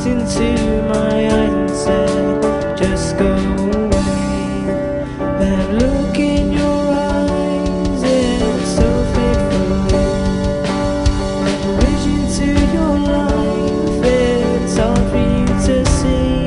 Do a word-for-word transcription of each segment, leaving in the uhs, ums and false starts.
into my eyes and said, just go away. That look in your eyes is so faithful. Like a vision to your life, it's hard for you to see.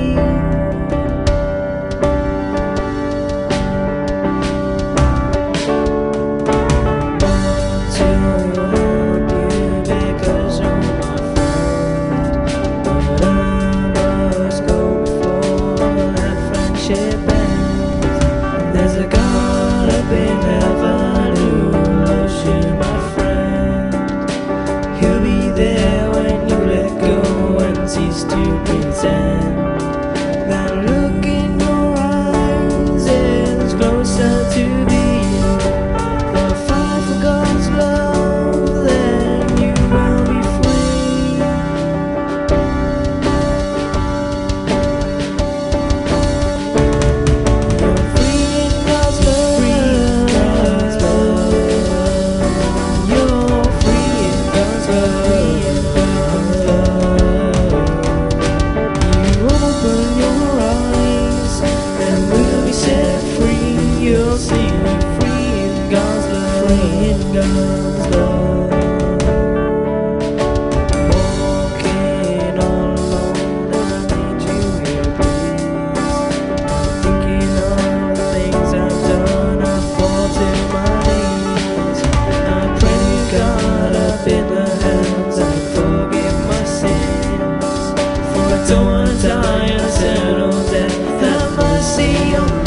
There's a God up in heaven who loves you, my friend. He'll be there when you let go and cease to pretend. That look in your eyes is closer to the end. For fight for God's love, then you will be free. You're free in God's love. You're free in God's love. You open your eyes and will be set free. You'll see you're free in God's love. Free in God's love. Walking all alone, I need you here, please. Thinking of the things I've done, I fall to my knees. I pray to God up in the heavens and forgive my sins. For I don't want to die a eternal death. Have mercy on me.